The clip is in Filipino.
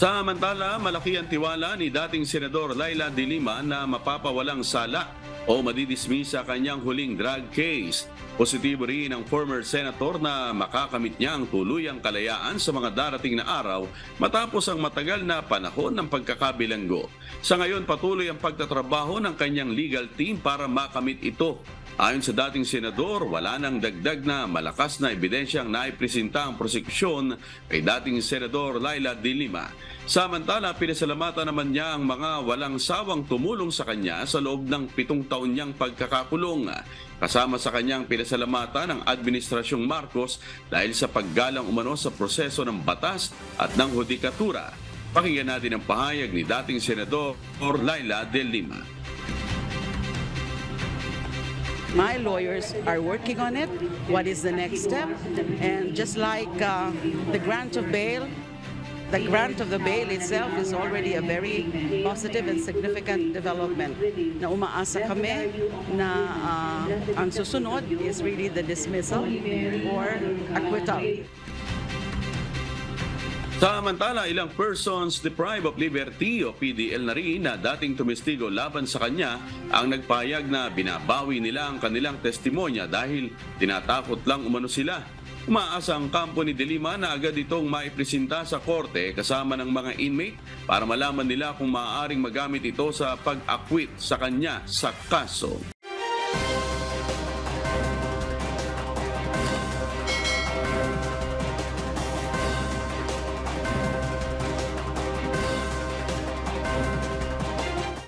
Samantala, malaki ang tiwala ni dating Senador Laila de Lima na mapapawalang sala o madidismiss sa kanyang huling drug case. Positibo rin ang former senator na makakamit niya ang tuluyang kalayaan sa mga darating na araw matapos ang matagal na panahon ng pagkakabilanggo. Sa ngayon, patuloy ang pagtatrabaho ng kanyang legal team para makamit ito. Ayon sa dating senador, wala nang dagdag na malakas na ebidensyang naipresenta ang prosekusyon kay dating senador Laila de Lima. Samantala, pinasalamatan naman niya ang mga walang sawang tumulong sa kanya sa loob ng 7 taon niyang pagkakakulong. Kasama sa kanyang pinasalamatan ang Administrasyong Marcos dahil sa paggalang umano sa proseso ng batas at ng hudikatura. Pakinggan natin ang pahayag ni dating senador Laila de Lima. My lawyers are working on it. What is the next step? And just like the grant of bail, the grant of the bail itself is already a very positive and significant development. Na umaasa kami na ang susunod is really the dismissal or acquittal. Samantala, ilang persons deprived of liberty o PDL na rin na dating tumestigo laban sa kanya ang nagpahayag na binabawi nila ang kanilang testimonya dahil tinatakot lang umano sila. Umaasa ang kampo ni De Lima na agad itong maipresenta sa korte kasama ng mga inmate para malaman nila kung maaaring magamit ito sa pag-acquit sa kanya sa kaso.